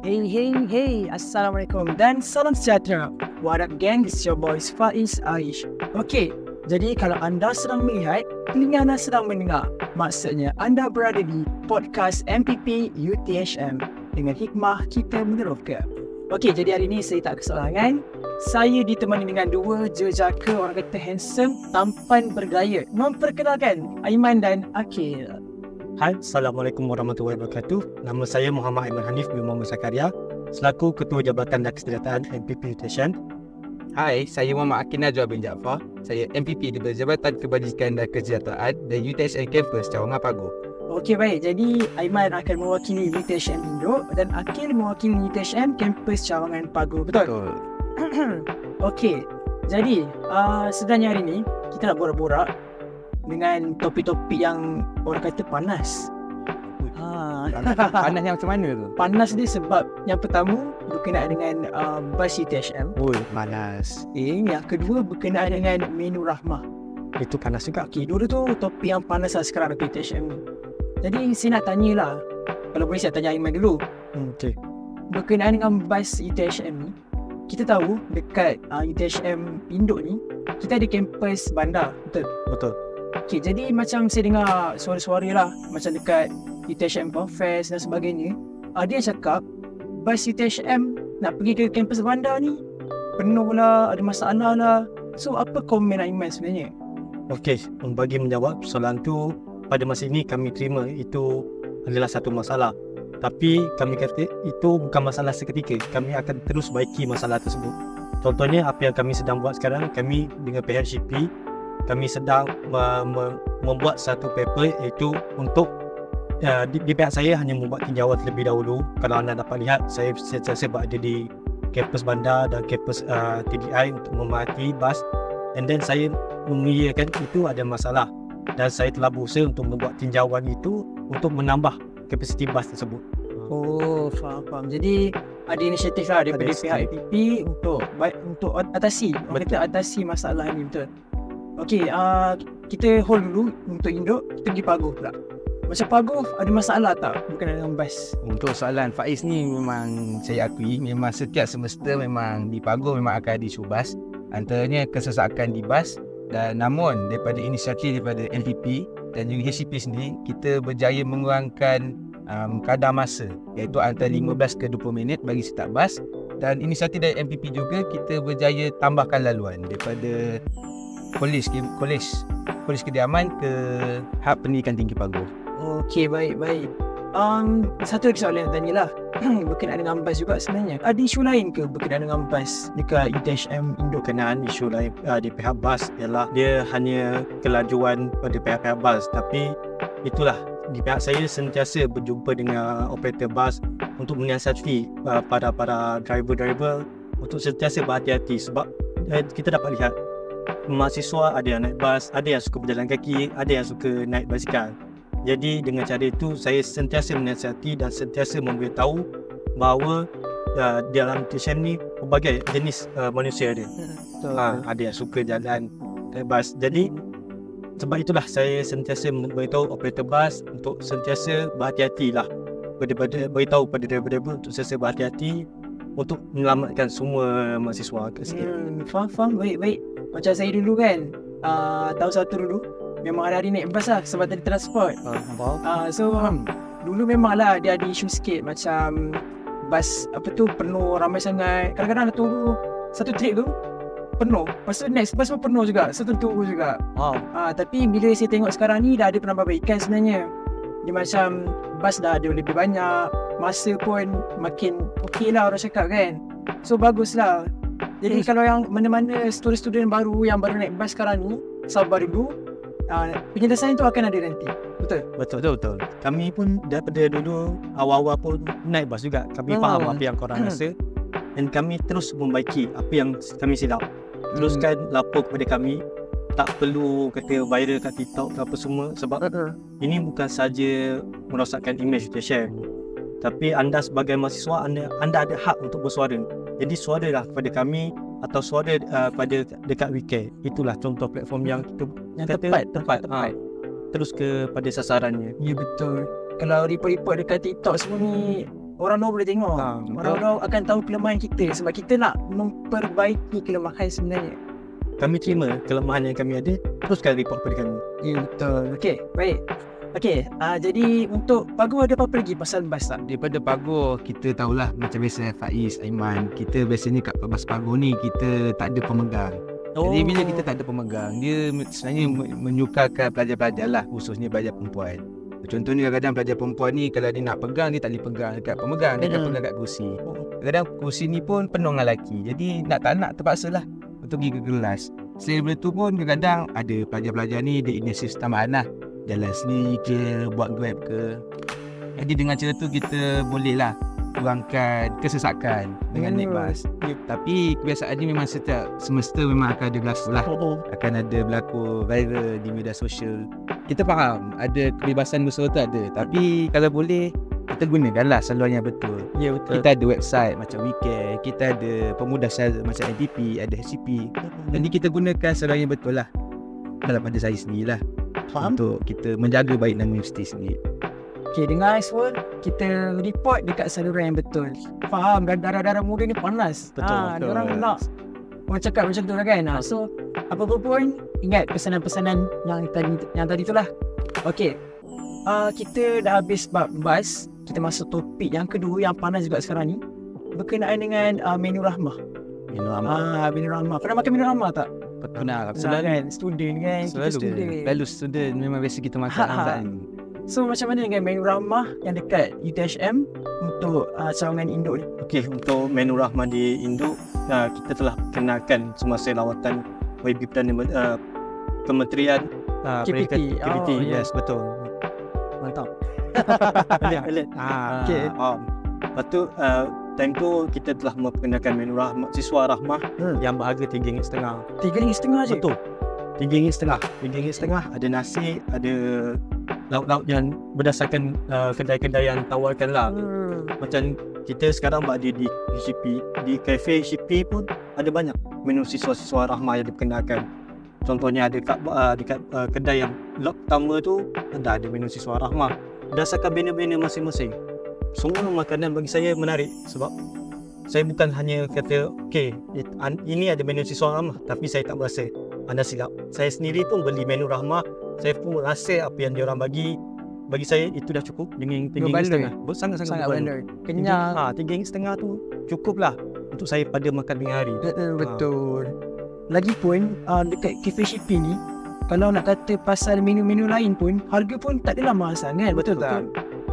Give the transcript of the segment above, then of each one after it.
Hey, hey, hey, Assalamualaikum dan salam sejahtera. What up gang, it's your boys Faiz Aish. Okay, jadi kalau anda sedang melihat, telinga anda sedang mendengar. Maksudnya anda berada di podcast MPP UTHM dengan hikmah kita meneroka. Okay, jadi hari ini saya tak kesorangan. Saya ditemani dengan dua jejaka orang kata handsome, tampan bergaya. Memperkenalkan Aiman dan Akil. Hai, Assalamualaikum warahmatullahi wabarakatuh. Nama saya Muhammad Aiman Hanif bin Muhammad Zakaria, selaku Ketua Jabatan dan Kesejahteraan MPP UTHM. Hai, saya Muhammad Akil Najwa bin Jaafar. Saya MPP di Jabatan Kebajikan dan Kesejahteraan dan UTHM Campus Cawangan Pagoh. Okey, baik. Jadi Aiman akan mewakili UTHM Indo dan Akil mewakili UTHM Campus Cawangan Pagoh. Betul? Okey. Jadi, sebenarnya hari ini kita nak borak-borak dengan topik-topik yang orang kata panas. Panas yang macam mana tu? Panas dia sebab yang pertama berkenaan dengan bas UTHM. Oi, panas. Yang kedua berkenaan dengan menu rahmah. Itu panas juga. Okey, dua tu topik yang panas lah sekarang dekat UTHM ni. Jadi saya nak tanyalah, kalau boleh saya tanya Aiman dulu. Okey. Berkenaan dengan bas UTHM ni, kita tahu dekat UTHM Induk ni, kita ada kampus bandar, betul? Betul. Okey, jadi macam saya dengar suara-suara lah, macam dekat UTHM Confest dan sebagainya, dia cakap bas UTHM nak pergi ke kampus bandar ni penuh lah, ada masalah lah. So apa komen Aiman sebenarnya? Okey, bagi menjawab soalan tu, pada masa ini kami terima itu adalah satu masalah. Tapi kami kata itu bukan masalah seketika. Kami akan terus baiki masalah tersebut. Contohnya apa yang kami sedang buat sekarang, kami dengan PHCP, kami sedang membuat satu paper, iaitu untuk di pihak saya hanya membuat tinjauan terlebih dahulu. Kalau anda dapat lihat, saya sentiasa berada di kampus bandar dan kampus TDI untuk memerhati bas, and then saya mengiyakan itu ada masalah, dan saya telah berusaha untuk membuat tinjauan itu untuk menambah kapasiti bas tersebut. Oh, faham. Jadi ada inisiatif lah daripada pihak APP untuk atasi, orang kata atasi masalah ni, betul? Okey, kita hold dulu untuk Induk, kita pergi Pagoh pula. Macam Pagoh ada masalah tak berkenaan dengan bas? Untuk soalan Faiz ni, memang saya akui, memang setiap semester memang di Pagoh memang akan ada isu bas. Antaranya kesesakan di bas, dan namun daripada inisiatif daripada MPP dan juga HCP sendiri, kita berjaya mengurangkan kadar masa, iaitu antara 15 ke 20 minit bagi start bas. Dan inisiatif dari MPP juga, kita berjaya tambahkan laluan daripada Kolej Kediaman ke Hub Pendidikan Tinggi Pagoh. Okey, baik. Satu lagi soalan yang tanyalah berkenaan dengan bas juga sebenarnya. Ada isu lain ke berkenaan dengan bas dekat UTHM Induk? Berkenaan isu lain di pihak bas ialah dia hanya kelajuan pada pihak-pihak bas, tapi itulah, di pihak saya sentiasa berjumpa dengan operator bas untuk menyiasati para driver-driver untuk sentiasa berhati-hati, sebab kita dapat lihat mahasiswa ada yang naik bas, ada yang suka berjalan kaki, ada yang suka naik basikal. Jadi dengan cara itu saya sentiasa menasihati dan sentiasa memberitahu bahawa dalam UTHM ni pelbagai jenis manusia ada. Ada yang suka jalan naik bas. Jadi sebab itulah saya sentiasa memberitahu operator bas untuk sentiasa berhati-hatilah, beritahu pada driver-driver untuk sentiasa berhati-hati untuk menyelamatkan semua mahasiswa kat sini. Faham. Baik. Macam saya dulu kan, tahun satu dulu memang hari-hari naik bas lah sebab tadi transport. So dulu memanglah dia ada isu sikit, macam bas penuh, ramai sangat. Kadang-kadang nak tunggu satu trip tu penuh, lepas tu next bas pun penuh juga, so tunggu juga. Tapi bila saya tengok sekarang ni dah ada penambahbaikan sebenarnya. Dia macam bas dah ada lebih banyak, masa pun makin okey lah orang cakap kan. So bagus lah. Jadi kalau yang mana-mana student-student baru yang baru naik bas sekarang ni, sabar dulu, penyelesaian tu akan ada nanti. Betul. Kami pun daripada dulu awal-awal pun naik bas juga. Kami faham apa yang korang rasa, dan kami terus membaiki apa yang kami silap. Teruskan lapor kepada kami. Tak perlu kata viral kat TikTok ke apa semua, sebab ini bukan saja merosakkan image UTHM, tapi anda sebagai mahasiswa, anda ada hak untuk bersuara. Jadi suaralah kepada kami, atau suara pada dekat weekend. Itulah contoh platform yang kita tepat. Terus kepada sasarannya. Ya, betul. Kalau report-report dekat TikTok semua ni, orang boleh tengok. Orang akan tahu kelemahan kita sebab kita nak memperbaiki kelemahan sebenarnya. Kami terima kelemahan yang kami ada, teruskan report pada kami. Ya, betul. Okey, baik. Okey, jadi untuk Pagu ada apa lagi pasal bas tak? Daripada Pagu, kita tahulah macam biasa Faiz, Aiman, kita biasanya kat bas Pagu ni kita tak ada pemegang. Jadi bila kita tak ada pemegang, dia sebenarnya menyukarkan pelajar-pelajar lah, khususnya pelajar perempuan. Contohnya kadang-kadang pelajar perempuan ni kalau dia nak pegang, dia tak boleh pegang dekat pemegang, dia akan pegang kat kursi. Kadang-kadang kursi ni pun penuh dengan lelaki, jadi nak tak nak terpaksa lah untuk pergi ke kelas. Selain daripada tu pun kadang-kadang ada pelajar-pelajar ni dia inisiatif tambahan lah, jalan sendiri ke, buat grab ke. Jadi dengan cara tu kita boleh lah kurangkan kesesakan dengan naik bas. Tapi kebiasaannya memang setiap semester memang akan ada berlaku lah. Akan ada berlaku viral di media sosial. Kita faham ada kebebasan bersua tu ada, tapi kalau boleh kita gunakanlah saluran yang betul. Ya, betul. Kita ada website macam WeCare, kita ada pemudah sahaja macam NPP, ada HCP. Jadi kita gunakan saluran yang betul lah. Dalam pada saya sendirilah. Faham? Untuk kita menjaga baik nama universiti sendiri. Okay, dengar semua, kita report dekat saluran yang betul. Faham, darah-darah muda ni panas. Betul. Diorang nak orang cakap macam tu lah kan. So, apa-apa pun, ingat pesanan-pesanan yang tadi tu lah. Okay, kita dah habis bab bas. Kita masuk topik yang kedua yang panas juga sekarang ni, berkenaan dengan menu rahmah. Menu rahmah. Pernah makan menu rahmah tak? Pernah. Kan, student kan. Selalu student memang biasa kita makan. So macam mana dengan menu rahmah yang dekat UTHM untuk cawangan induk ni? Okey, untuk menu rahmah di Induk, kita telah kenalkan semasa lawatan YB Perdana Kementerian KPT. KPT. Yes, betul. Mantap. Alert. Okay. Lepas tu time tu kita telah memperkenalkan menu rahmah, siswa rahmah yang berharga RM3.50. RM3.50 je? Betul. RM3.50. Ada nasi, ada lauk-lauk yang berdasarkan kedai-kedai yang tawarkan lah. Macam kita sekarang berada di HCP, di kafe HCP pun ada banyak menu siswa-siswa rahmah yang diperkenalkan. Contohnya ada dekat kedai yang lot pertama tu ada menu siswa rahmah berdasarkan banner-banner masing-masing. Semua makanan bagi saya menarik sebab saya bukan hanya kata okey, ini ada menu siswa rahmah, tapi saya tak berasa anda silap. Saya sendiri pun beli menu rahmah, saya pun rasa apa yang diorang bagi saya itu dah cukup dengan RM3.50. Sangat-sangat berbanding. Kenyang. RM3.50 tu cukup lah untuk saya pada makan tengah hari. Betul. Lagipun dekat cafe HCP ni, kalau nak kata pasal menu-menu lain pun, harga pun tak adalah mahal sangat. Betul tak?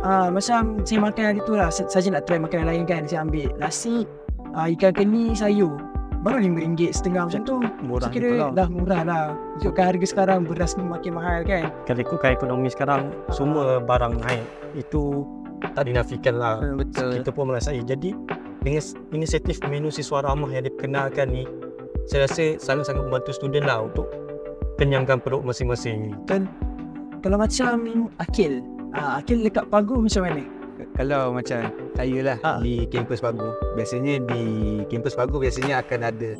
Macam saya makan hari tu lah, saja nak try makanan lain kan. Saya ambil nasi, ikan keni, sayur, baru RM5.50 macam tu. Murah, saya kira dah murah lah. Ikutkan harga sekarang beras ni makin mahal kan. Kalau ikutkan ekonomi sekarang, semua barang naik. Itu tak dinafikan lah. Betul. Kita pun merasai. Jadi dengan inisiatif menu siswa rahmah yang diperkenalkan ni, saya rasa sangat-sangat membantu student lah untuk kenyangkan perut masing-masing. Dan kalau macam Akil dekat Pagu macam mana? Kalau macam saya lah di kampus Pagu, biasanya di kampus Pagu biasanya akan ada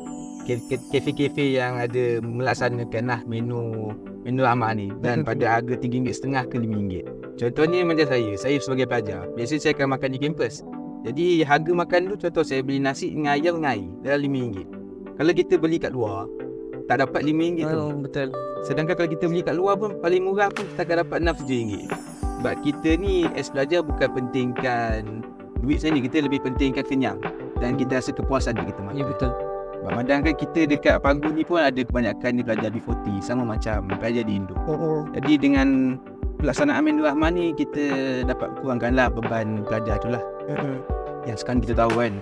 kafe-kafe yang ada melaksanakan lah menu rahmah ni, dan pada harga RM3.50 ke RM5. Contohnya macam saya sebagai pelajar, biasanya saya akan makan di kampus. Jadi harga makan tu, contoh saya beli nasi dengan ayam dengan air dalam RM5. Kalau kita beli kat luar tak dapat RM5 tu. Betul. Sedangkan kalau kita beli kat luar pun paling murah pun kita akan dapat RM6-7. Sebab kita ni as pelajar bukan pentingkan duit saja, kita lebih pentingkan kenyang dan kita rasa kepuasan bila kita makan. Ya, betul. Sebab padahal kan kita dekat Pagu ni pun ada kebanyakan ni pelajar B40 sama macam pelajar di Indo. Jadi dengan pelaksanaan menu rahmah ni kita dapat kurangkanlah beban pelajar tu lah. Yang sekarang kita tahu kan,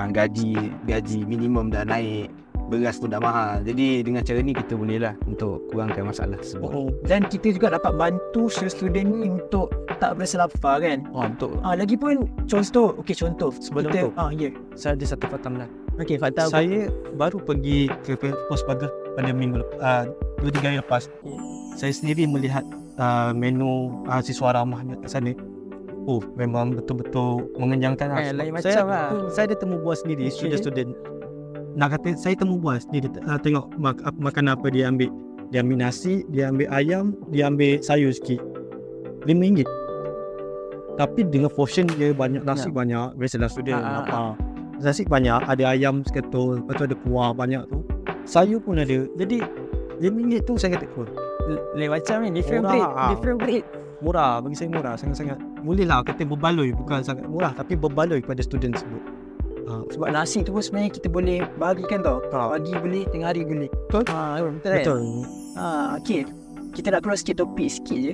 gaji minimum dah naik, beras pun dah mahal. Jadi dengan cara ni kita boleh lah untuk kurangkan masalah tersebut. Dan kita juga dapat bantu student ni untuk tak berasa lapar kan. Betul. Lagipun contoh Sebelum kita, tu saya ada satu fakta menarik. Okey, fakta apa? Saya baru pergi ke pos pagar pada minggu 2-3 hari lepas. Saya sendiri melihat menu siswa rahmah kat sana. Memang betul-betul mengenyangkan lah. Lain macam lah. Saya ada temu buah sendiri, student. Nak kata saya temu buas, dia tengok makan apa dia ambil. Dia ambil nasi, dia ambil ayam, dia ambil sayur sikit. RM5. Tapi dengan portion dia banyak, nasi banyak. Biasalah student nasi banyak, ada ayam seketul, lepas tu ada kuah banyak tu. Sayur pun ada. Jadi RM5 tu saya kata Macam ni different breed. Murah, bagi saya murah sangat-sangat. Boleh lah kata berbaloi, bukan sangat murah tapi berbaloi kepada student tersebut. Sebab nasi tu pun sebenarnya kita boleh bahagikan tau. Pagi boleh, tengah hari boleh. Betul? Betul. Okay. Kita nak keluar sikit topik sikit je.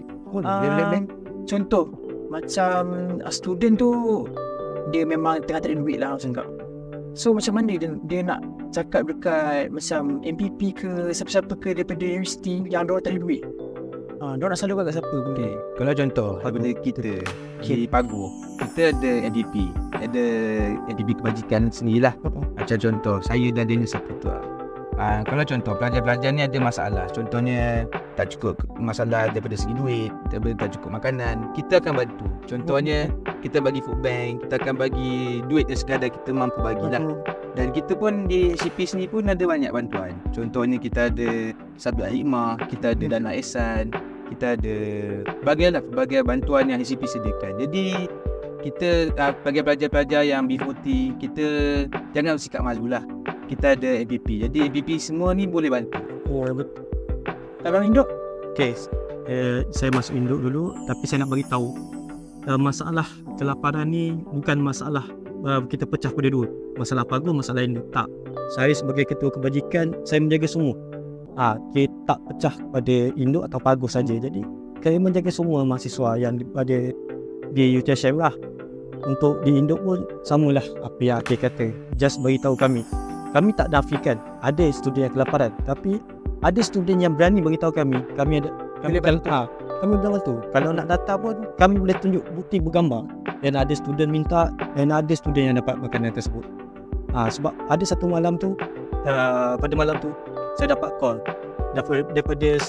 Contoh macam student tu dia memang tengah tak ada duit lah macam kau. So macam mana dia nak cakap dekat macam MPP ke siapa-siapa ke daripada universiti yang diorang tak ada duit? Diorang nak selalu kat siapa pun. Kalau contoh daripada kita di Pagu, kita ada NDP kebajikan sendirilah. Macam contoh saya dan Daniel Saputra. Kalau contoh pelajar-pelajar ni ada masalah, contohnya tak cukup masalah daripada segi duit, tak cukup makanan, kita akan bantu. Contohnya kita bagi food bank, kita akan bagi duit yang sekadar kita mampu bagilah. Dan kita pun di CP sini pun ada banyak bantuan. Contohnya kita ada Sabda Hikmah, kita ada Dana Ihsan, kita ada berbagai bantuan yang CP sediakan. Jadi kita bagi pelajar-pelajar yang B40, kita jangan bersikap malulah. Kita ada MPP. Jadi MPP semua ni boleh bantu. Betul. Abang Induk? Okay, saya masuk induk dulu. Tapi saya nak bagi tahu masalah kelaparan ni bukan masalah kita pecah pada dua. Masalah Pagu, masalah induk. Tak. Saya sebagai ketua kebajikan, saya menjaga semua. Kita tak pecah pada induk atau Pagu saja. Jadi saya menjaga semua mahasiswa yang ada di UTSM lah. Untuk di induk pun samalah apa yang Akil kata. Just beritahu kami tak nafikan ada student yang kelaparan, tapi ada student yang berani beritahu kami ada kami boleh bantu. Kalau nak data pun kami boleh tunjuk bukti bergambar dan ada student minta dan ada student yang dapat makanan tersebut. Sebab ada satu malam tu pada malam tu saya dapat call daripada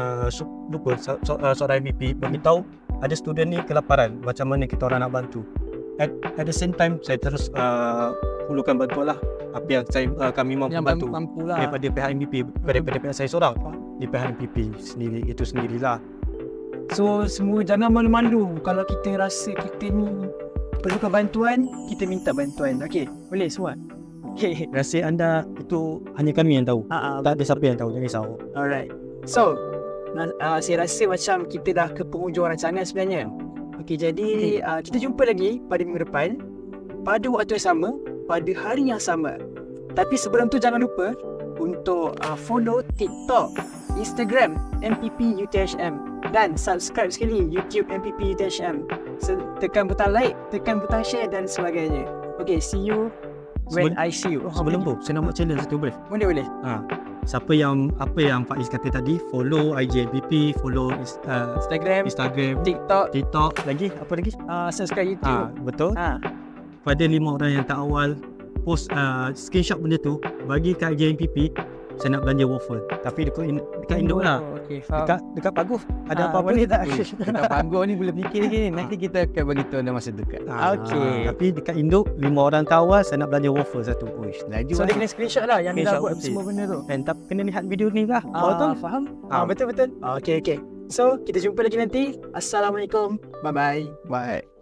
seorang MVP beritahu ada student ni kelaparan, macam mana kita orang nak bantu. At the same time saya terus perlukan bantuan lah apa yang kami mampu bantu lah. Daripada pihak MPP, daripada pihak saya seorang di pihak MPP sendirilah. So semua jangan malu-malu kalau kita rasa kita ni perlukan bantuan, kita minta bantuan. Okay, boleh semua. Okay, rahsia anda itu hanya kami yang tahu. Tak ada siapa yang tahu, jangan risau. Alright. So saya rasa macam kita dah ke penghujung rancangan sebenarnya. Okay, jadi kita jumpa lagi pada minggu depan pada waktu yang sama, pada hari yang sama. Tapi sebelum tu jangan lupa untuk follow TikTok, Instagram MPP UTHM dan subscribe sekali YouTube MPP UTHM. Tekan butang like, tekan butang share dan sebagainya. Okay, see you when I see you. Sebelum tu saya nak buat challenge satu, boleh? Boleh. Apa yang Faiz kata tadi, follow IG MPP, follow Instagram, TikTok, lagi apa lagi? Subscribe YouTube. Betul. Pada 5 orang yang tak awal post screenshot benda tu, bagi kat IG MPP, saya nak belanja waffle. Tapi dekat Induk lah. Okay, faham. Dekat Pagu ada apa-apa boleh tak? Dekat Pagu ni boleh fikir lagi. Nanti kita akan bagi tahu dalam masa dekat. Okay. Tapi dekat Induk 5 orang tak awal, saya nak belanja waffle satu. So dia kena screenshot lah yang dia dah buat semua benda tu. Dan tak kena lihat video ni lah. Faham? Betul. Okay. So kita jumpa lagi nanti. Assalamualaikum. Bye.